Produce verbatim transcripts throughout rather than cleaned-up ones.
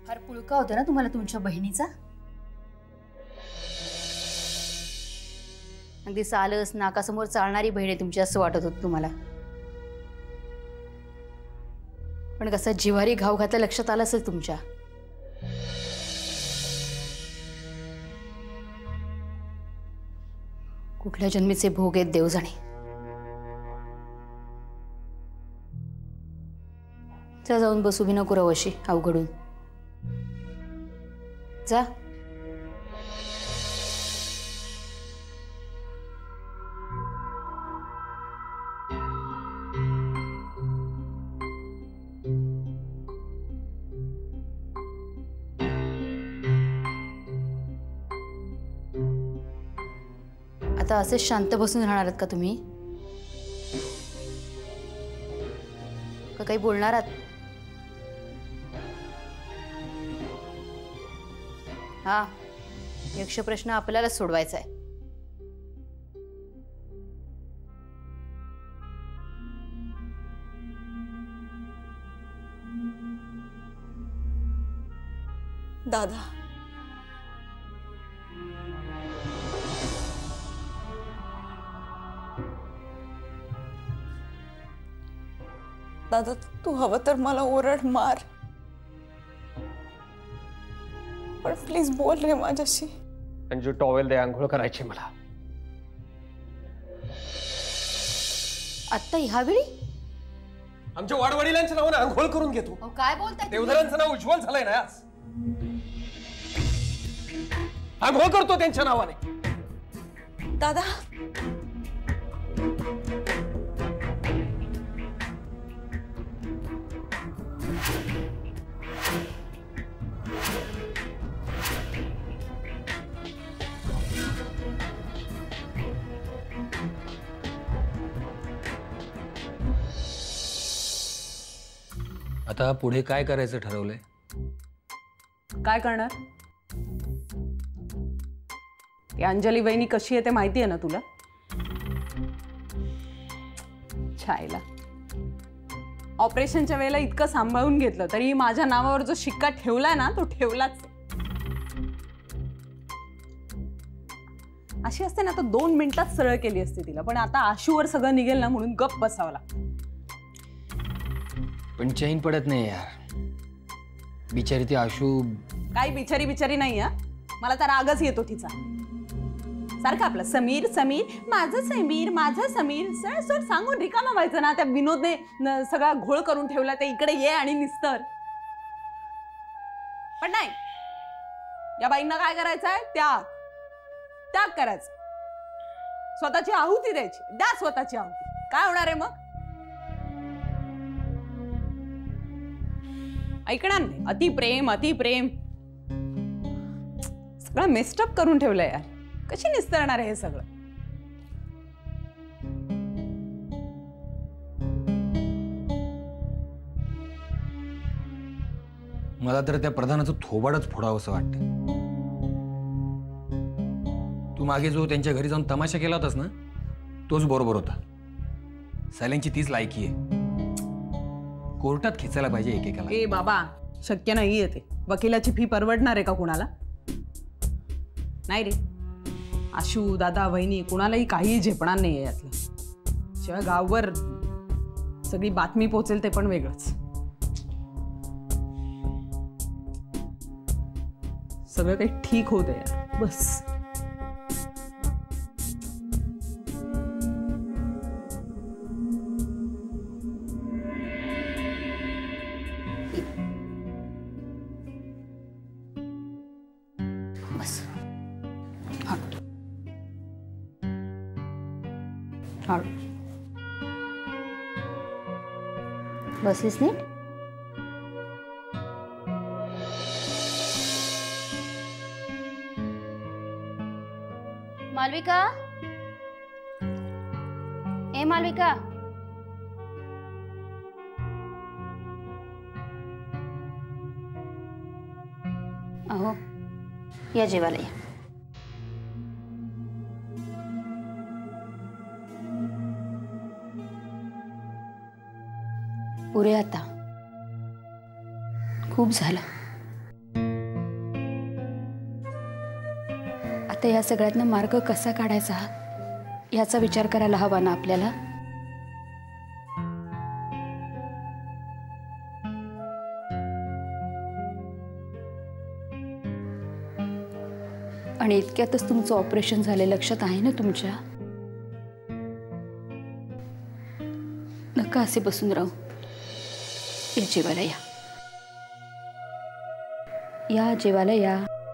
फार पुळका होता ना तुम्हाला तुमच्या बहिणीचा? अगदी सालस नाकासमोर चालणारी बहीण आहे तुमची असं वाटत होतं तुम्हाला. पण कसा जिव्हारी घाव घातला लक्षात आलं असेल तुमच्या. कुठल्या जन्मीचे भोग आहेत देव जाणे. जा जाऊन बसू बी नको रवशी अवघडून. जा. आता असेच शांत बसून राहणार आहात का तुम्ही? का काही बोलणार आहात? हा, यक्ष प्रश्न आपल्याला सोडवायचा आहे. दादा, दादा तू हवं तर मला ओरड मार, पण प्लीज बोल रे माझ्याशी. अंजू टॉवेल दे, आंघोळ करायची मला. आत्ता ह्यावेळी? आमच्या वाडवडिलांच्या नावाने आंघोळ करून घेतो. काय बोलताय? देवधरांचं नाव उज्ज्वल झालंय ना आज. आंघोळ करतो त्यांच्या नावाने. दादा आता पुढे काय करायचं ठरवलंय? काय करणार? ती अंजली वहिनी कशी आहे ते माहिती आहे ना तुला? छायला ऑपरेशनच्या वेळेला इतकं सांभाळून घेतलं तरी माझ्या नावावर जो शिक्का ठेवलाय ना तो ठेवलाच. अशी असते ना तर दोन मिनिटात सरळ केली असते तिला, पण आता आशूवर सगळं निघेल ना म्हणून गप्प बसावं लागतं. पण चैन पडत नाही यार. बिचारी ती आशू. काही बिचारी बिचारी नाही. हा, मला तर रागच येतो तिचा. सारखं आपलं समीर समीर माझं समीर माझं समीर सर सर सांगून रिकामा व्हायचं ना. त्या विनोदने सगळा घोळ करून ठेवला. ते इकडे ये आणि निस्तर. पण नाही, या बाईंना काय करायचंय? त्याग त्याग करायचं. स्वतःची आहुती द्यायची. द्या स्वतःची आहुती. काय होणार आहे मग? ऐकणार नाही. अतिप्रेम अतिप्रेम सगळं मेस्टअप करून ठेवलंय यार. कशी निस्तरणार आहे हे सगळं? मला तर त्या प्रधानाचं थोबाडच फोडावं असं वाटतं. तू मागे जो त्यांच्या घरी जाऊन तमाशा केला होतास ना, तोच बरोबर होता. सायलेंची तीच लायकी आहे. कोर्टात खेचायला पाहिजे एकेकाला. ए बाबा, शक्य नाहीये ते. वकिलाची फी परवडणार आहे का कुणाला? नाही रे. आशू दादा वहिनी कुणालाही काही झेपणार नाहीये यातलं. शिवाय गाववर सगळी बातमी पोहोचेल ते पण वेगळंच. सगळं काही ठीक होत यार. बस बस. बसलीस नीट? मालविका, ए मालविका, अहो या जेवायला या. पुरे आता खूप झालं. आता या सगळ्यातनं मार्ग कसा काढायचा याचा विचार करायला हवा ना आपल्याला. आणि इतक्यातच तुमचं ऑपरेशन झालं लक्षात आहे ना तुमच्या. नका असे बसून राहू. या जेवायला या, या जेवायला या.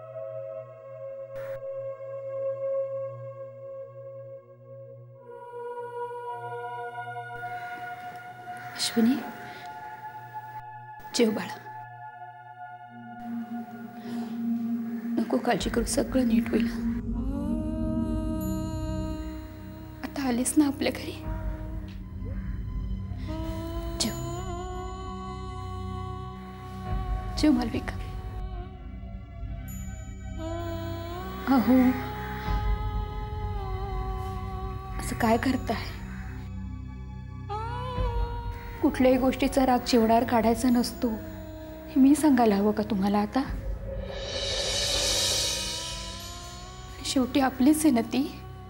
अश्विनी जेव बाळा. नको काळजी करू, सगळं नीट होईल. आता आलीस ना आपल्या घरी. जेव जेव मालविका. अहो असं काय करताय? कुठल्याही गोष्टीचा राग जेवणावर काढायचा नसतो हे मी सांगायला हवं का तुम्हाला आता? शेवटी आपलीच आहे ना ती.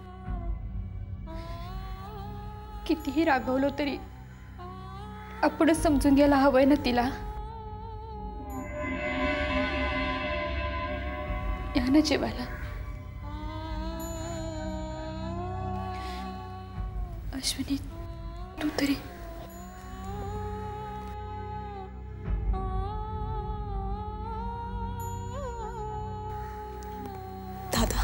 कितीही रागवलो तरी आपणच समजून घ्यायला हवंय ना तिला. या ना जेवायला. अश्विनी तू तरी. दादा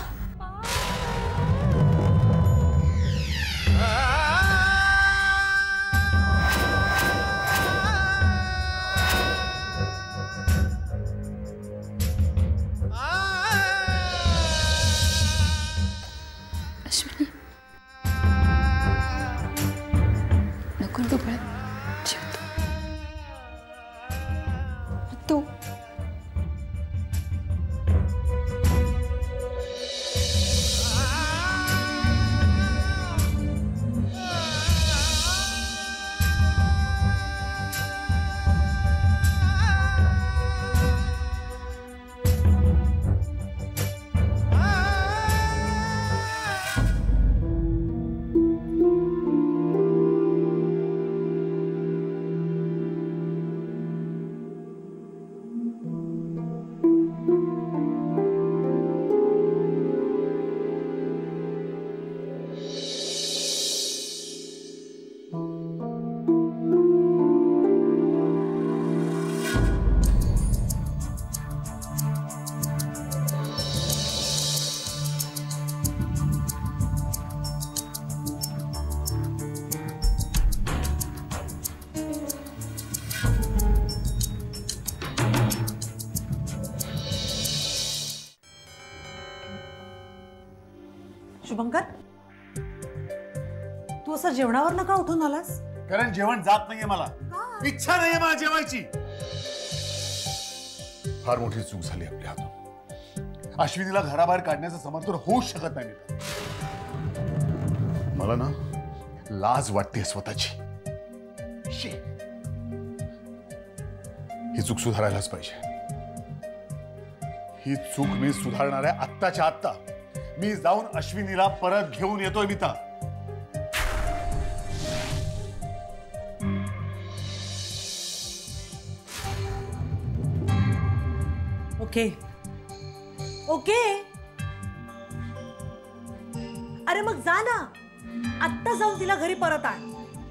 अश्विनी नको तू बाळा. जेवतो तू. शुभंकर, तू असं जेवणावर नका उठून आलास? कारण जेवण जात नाहीये मला. इच्छा नाहीये मला जेवायची. फार मोठी चूक झाली आपल्या हातून. अश्विनीला घराबाहेर काढण्याचं समर्थन होऊच शकत नाही मी. मला ना लाज वाटते स्वतःची. शी. ही चूक सुधारायलाच पाहिजे. ही चूक मी सुधारणार आहे आत्ताच्या आत्ता. मी जाऊन अश्विनीला परत घेऊन येतोय मिता. Okay okay. अरे मग जा ना, आत्ता जाऊन तिला घरी परत आण.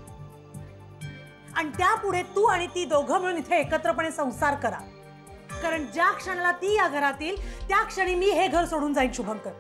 आणि त्यापुढे तू आणि ती दोघं मिळून इथे एकत्रपणे संसार करा. कारण ज्या क्षणाला ती या घरात येईल त्या क्षणी मी हे घर सोडून जाईन. शुभंकर,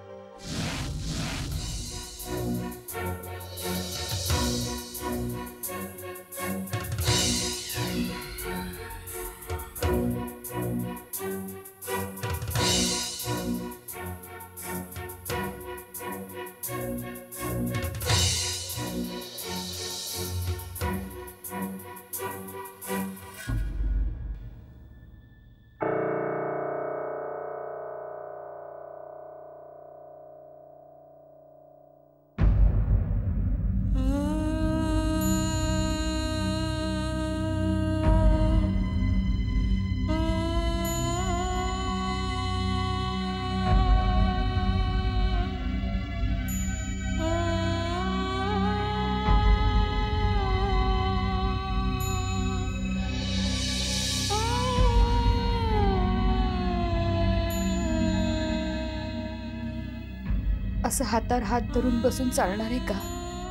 असं हातावर हात धरून बसून चालणार आहे का?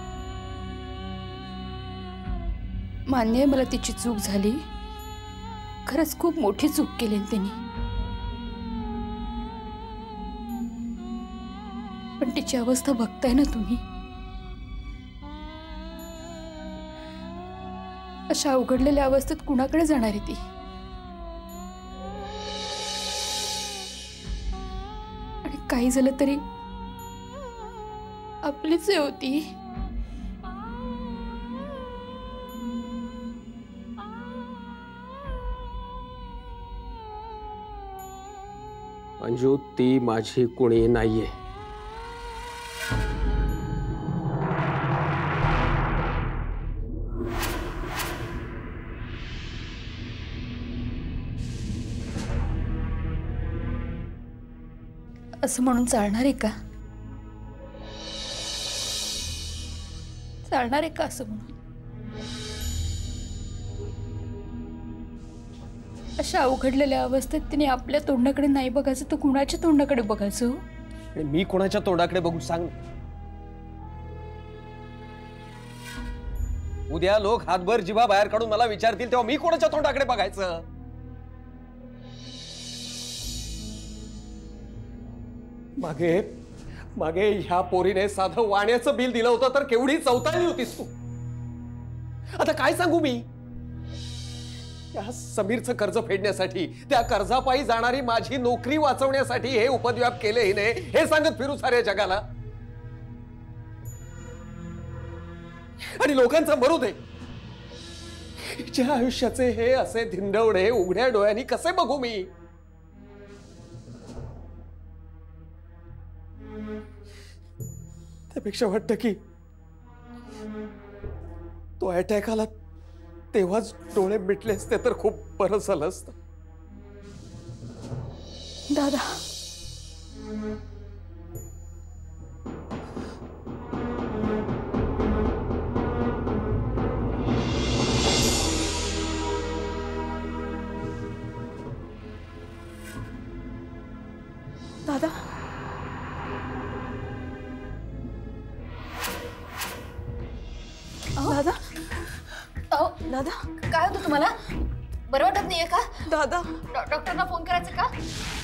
मान्य आहे मला तिची चूक झाली, खरंच खूप मोठी चूक केली त्यांनी, पण तिची अवस्था बघताय ना तुम्ही. अशा अवघडलेल्या अवस्थेत कुणाकडे जाणार आहे ती? आणि काही झालं तरी आपलीच आहे होती. अंजू, ती माझी कुणी नाहीये. असं म्हणून चालणार आहे का? चालणार आहे का असं म्हणून? अशा अवघडलेल्या अवस्थेत तिने आपल्या तोंडाकडे नाही बघायचं तर कुणाच्या तोंडाकडे बघायचं? आणि मी कोणाच्या तोंडाकडे बघून सांग. उद्या लोक हातभर जिभा बाहेर काढून मला विचारतील तेव्हा मी कोणाच्या तोंडाकडे बघायचं? मागे मागे ह्या पोरीने साधं वाण्याचं बिल दिलं होतं तर केवढी चौताळली होतीस तू. आता काय सांगू मी? त्या समीरचं कर्ज फेडण्यासाठी, त्या कर्जापायी जाणारी माझी नोकरी वाचवण्यासाठी हे उपद्व्याप केले हिने, हे सांगत फिरू साऱ्या जगाला. आणि लोकांचं मरू दे, हिच्या आयुष्याचे हे असे धिंडवडे उघड्या डोळ्यांनी कसे बघू मी? त्यापेक्षा वाटतं की तो अटॅक आला तेव्हाच डोळे मिटले असते तर खूप बरं झालं असतं. दादा, दादा, दादा, अहो दादा, काय होतं तुम्हाला? बरं वाटत नाहीये का? दादा, डॉ- डॉक्टरना फोन करायचा का?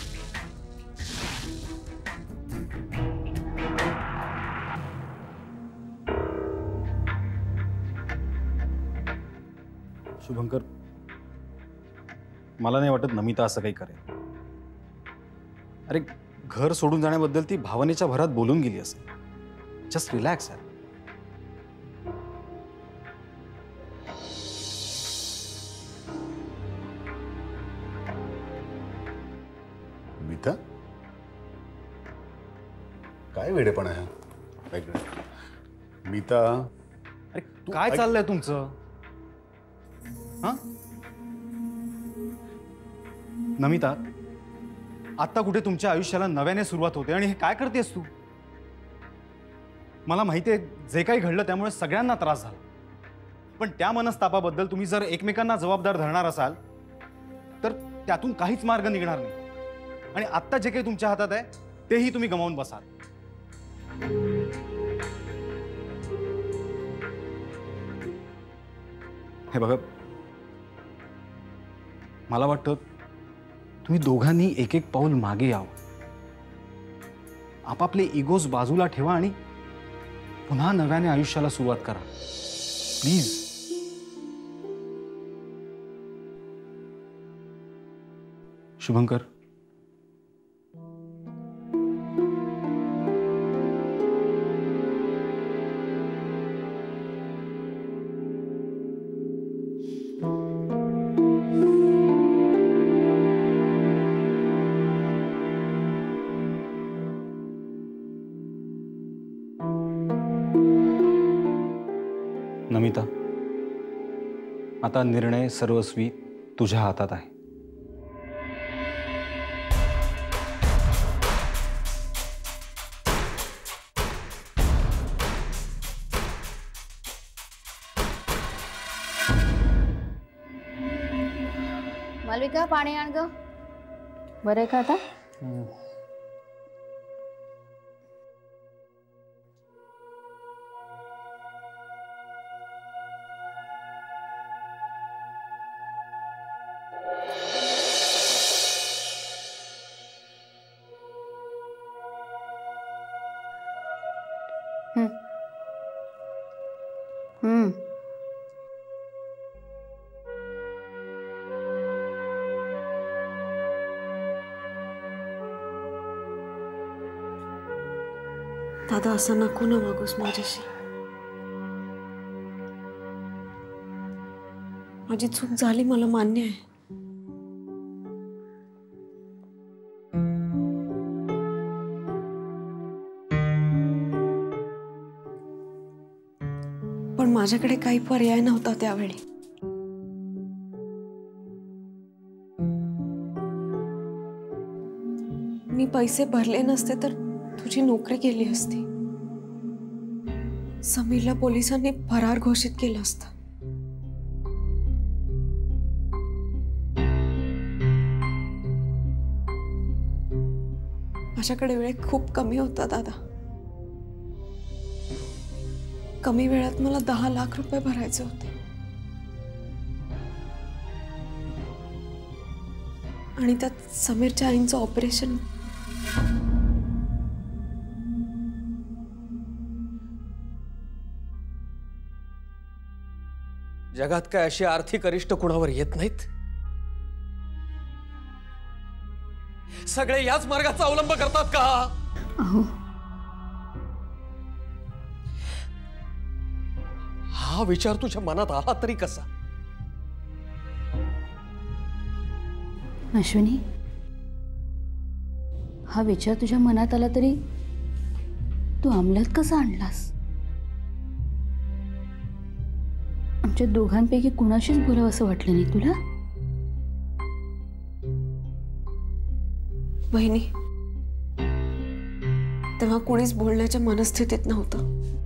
शुभंकर, मला नाही वाटत नमिता असं काही करेल. अरे, घर सोडून जाण्याबद्दल ती भावनेच्या भरात बोलून गेली असेल. जस्ट रिलॅक्स यार. मीता, काय वेडेपणा आहे हा? ऐक ना. मीता, अरे काय चाललंय तुमचं? हा नमिता, आता कुठे तुमच्या आयुष्याला नव्याने सुरुवात होते आणि हे काय करतेस तू? मला माहिती आहे जे काही घडलं त्यामुळे सगळ्यांना त्रास झाला, पण त्या मनस्तापाबद्दल तुम्ही जर एकमेकांना जबाबदार धरणार असाल तर त्यातून काहीच मार्ग निघणार नाही. आणि आत्ता जे काही तुमच्या हातात आहे तेही तुम्ही गमावून बसाल. हे बघा, मला वाटतं तुम्ही दोघांनी एक एक पाऊल मागे यावं. आपापले इगोज बाजूला ठेवा आणि पुन्हा नव्याने आयुष्याला सुरुवात करा प्लीज. शुभंकर, नमिता, आता निर्णय सर्वस्वी तुझ्या हातात आहे. मालविका, पाणी आण ग. बरं आहे का आता? दादा असं नको ना वागूस माझ्याशी. माझी चूक झाली, मला मान्य आहे. पण माझ्याकडे काही पर्याय नव्हता त्यावेळी. मी पैसे भरले नसते तर तुझी नोकरी गेली असती. समीरला पोलिसांनी फरार घोषित केलं असतं. माझ्याकडे वेळ खूप कमी होता दादा. कमी वेळात मला दहा लाख रुपये भरायचे होते. आणि त्यात समीरच्या आईंचं ऑपरेशन. जगात काय अशी आर्थिक अरिष्ट कुणावर येत नाहीत? सगळे याच मार्गाचा अवलंब करतात का? अहो, हा विचार तुझ्या मनात आला तरी कसा? अश्विनी, हा विचार तुझ्या मनात आला तरी तू अंमलात कसा आणलास? आमच्या दोघांपैकी कुणाशीच बोलावं असं वाटलं नाही तुला? वहिनी, तेव्हा कोणीच बोलण्याच्या मनस्थितीत नव्हतं.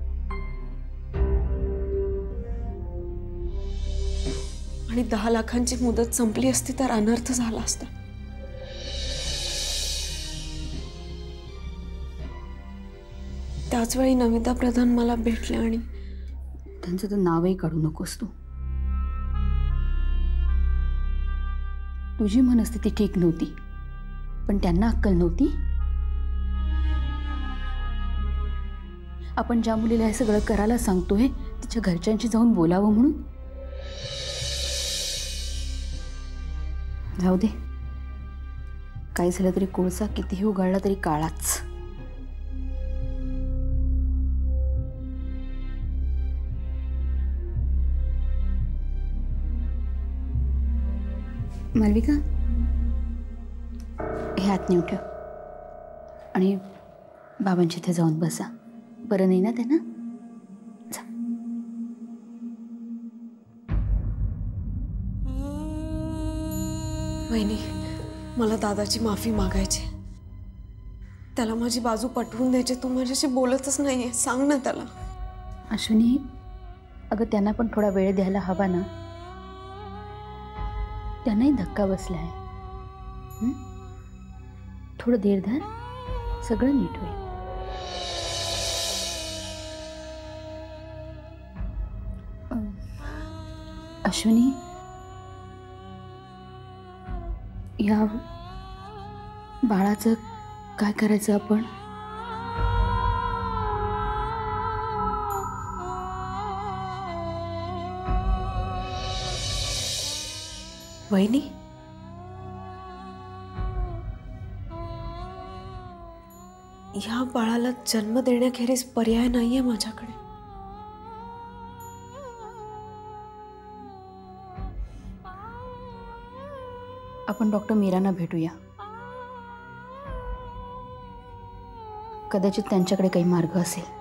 आणि दहा लाखांची मुदत संपली असती तर अनर्थ झाला असता. त्याच वेळी नमिता प्रधान मला भेटले आणि त्यांचं तर नावही काढू नकोस तू. तुझी मनस्थिती ठीक नव्हती, पण त्यांना अक्कल नव्हती. आपण ज्या मुलीला हे सगळं करायला सांगतोय तिच्या घरच्यांशी जाऊन बोलावं म्हणून. जाऊ दे, काय झालं तरी कोळसा कितीही उगाळला तरी काळाच. मालविका, हे हात नेऊन ठेव आणि बाबांच्या इथे जाऊन बसा. बरं नाही ना त्यांना? जा. वहिनी, मला दादाची माफी मागायची. त्याला माझी बाजू पटवून द्यायची. तू माझ्याशी बोलतच नाहीये, सांग ना त्याला. अश्विनी, अगं त्यांना पण थोडा वेळ द्यायला हवा ना. त्यांनाही धक्का बसला आहे. थोडं धीर धर, सगळं नीट होईल. अश्विनी, या बाळाचं काय करायचं आपण? वहिनी, ह्या बाळाला जन्म देण्याखेरीज पर्याय नाहीये माझ्याकडे. आपण डॉक्टर मीरांना भेटूया. कदाचित त्यांच्याकडे काही मार्ग असेल.